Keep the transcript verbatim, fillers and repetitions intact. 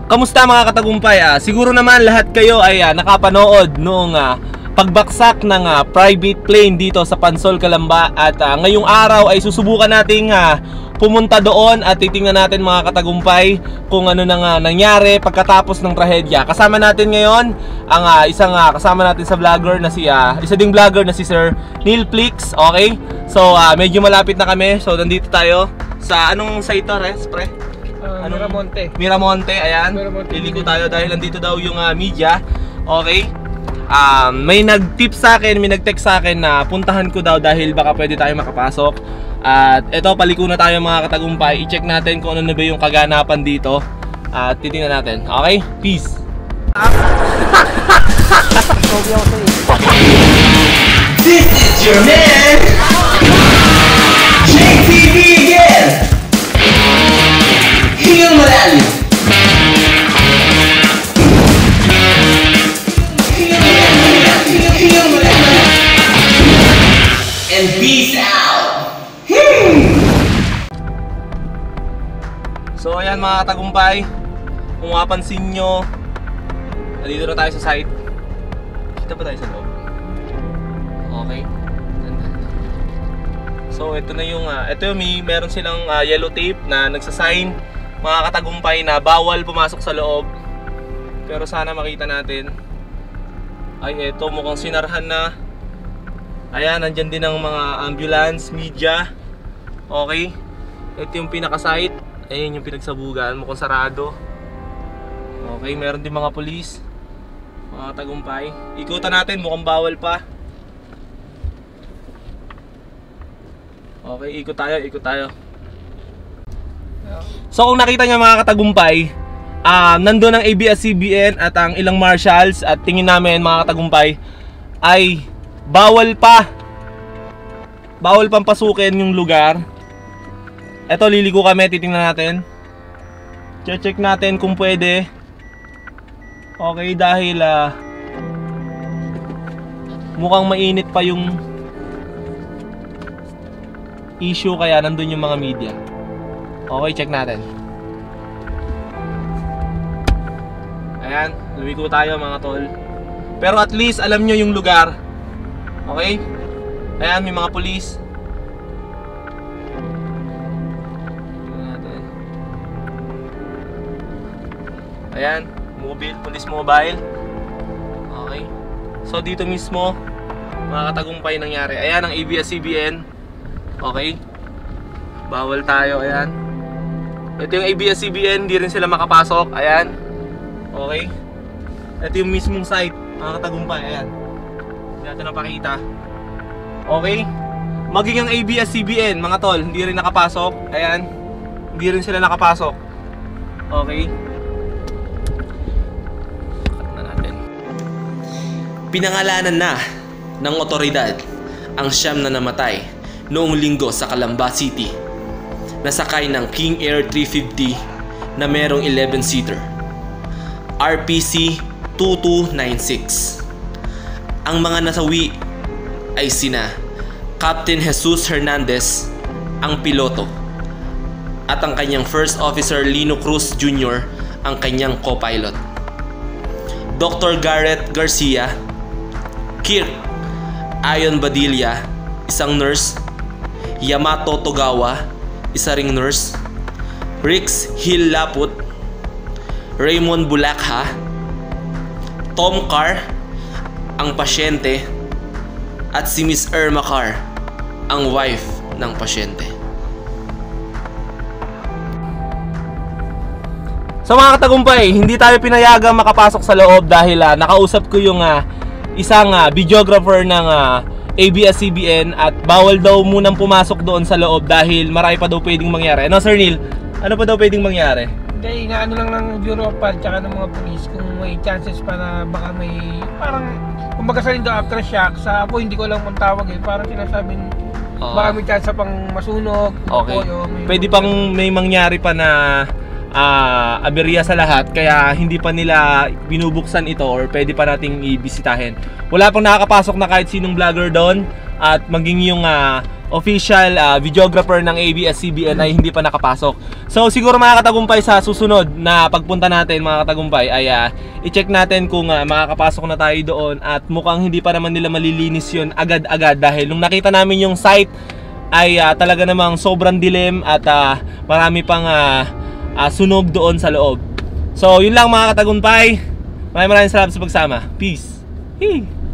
kamusta mga katagumpay? Ah, siguro naman lahat kayo ay ah, nakapanood noong ah, pagbaksak ng ah, private plane dito sa Pansol, Calamba. At ah, ngayong araw ay susubukan nating ah, pumunta doon at titingnan natin mga katagumpay kung ano nang uh, nangyari pagkatapos ng trahedya. Kasama natin ngayon ang uh, isang uh, kasama natin sa vlogger na si uh, isa ding vlogger na si Sir Neil Flix. Okay? So uh, medyo malapit na kami. So nandito tayo sa anong site to, Res, pre? Uh, anong, Miramonte. Miramonte, ayan. Miramonte. Liliko tayo dahil nandito daw yung uh, media. Okay? Um, may nag-tip sa akin, may nag-text sa akin na puntahan ko daw dahil baka pwede tayo makapasok. At eto, paliko na tayo mga katagumpay. I-check natin kung ano na ba yung kaganapan dito. At titingnan natin. Okay? Peace! This is your man, J T V again! Heel Malalim! Heel Malalim! Heel Malalim! And peace out! So ayan mga katagumpay, kung mapansin nyo, nandito na tayo sa site. Kita ba tayo sa loob? Okay. So ito na yung, uh, ito yung may, meron silang uh, yellow tape na nagsasign mga katagumpay na bawal pumasok sa loob. Pero sana makita natin. Ay eto, mukhang sinarhan na. Ayan, nandyan din ang mga ambulance, media. Okay. Ito yung pinaka-site. Ayan yung pinagsabugan, mukhang sarado. Okay, meron din mga police, mga tagumpay. Ikutan natin, mukhang bawal pa. Okay, ikot tayo, ikot tayo. So kung nakita nyo mga katagumpay, uh, nandun ang A B S C B N at ang ilang marshals. At tingin namin mga katagumpay ay bawal pa Bawal pang pasukin yung lugar. Eto, liliko kami, titingnan natin. Check natin kung pwede. Okay, dahil uh, mukhang mainit pa yung issue, kaya nandun yung mga media. Okay, check natin. Ayan, luwiko tayo mga tol. Pero at least alam nyo yung lugar. Okay? Ayan, may mga police. Ayan, mobile, police mobile. Okay. So dito mismo, mga katagumpay nangyari. Ayan ang A B S C B N. Okay. Bawal tayo, ayan. Ito yung A B S C B N, hindi rin sila makapasok. Ayan. Okay. Ito yung mismong site, mga katagumpay. Ayan. Hindi natin napakita. Okay. Maging ang A B S C B N, mga tol, hindi rin nakapasok. Ayan. Hindi rin sila nakapasok. Okay. Pinangalanan na ng otoridad ang siyam na namatay noong linggo sa Calamba City, nasakay ng King Air three fifty na merong eleven seater R P C two two nine six. Ang mga nasawi ay sina Captain Jesus Hernandez, ang piloto, at ang kanyang First Officer Lino Cruz Junior, ang kanyang co-pilot. Doctor Garrett Garcia, Kirk Ayon Badilla, isang nurse, Yamato Togawa, isa ring nurse, Rix Hill Laput, Raymond Bulakha, Tom Carr, ang pasyente, at si Miss Irma Carr, ang wife ng pasyente. So mga katagumpay, hindi tayo pinayagang makapasok sa loob dahil uh, nakausap ko yung uh, isang uh, videographer ng uh, A B S C B N at bawal daw munang pumasok doon sa loob dahil marami pa daw pwedeng mangyari. Ano Sir Neil? Ano pa daw pwedeng mangyari? Hindi, inaano lang ng Bureau of Fire tsaka ng mga police kung may chances pa na baka may parang kumbaga sa lindo aftershock. Sa apo hindi ko lang kung tawag eh, parang sinasabing uh, baka may chance pang masunog. Okay. O, may pwede pang may mangyari pa na uh, aberya sa lahat, kaya hindi pa nila binubuksan ito or pwede pa nating ibisitahin. Wala pang nakakapasok na kahit sinong vlogger doon, at maging yung uh, official uh, videographer ng A B S C B N ay hindi pa nakapasok. So siguro mga katagumpay, sa susunod na pagpunta natin mga katagumpay ay uh, i-check natin kung uh, makakapasok na tayo doon, at mukhang hindi pa naman nila malilinis yun agad-agad, dahil nung nakita namin yung site ay uh, talaga namang sobrang dilim at uh, marami pang uh, uh, sunog doon sa loob. So yun lang mga katagumpay, maraming maraming salamat sa pagsama. Peace. Hey.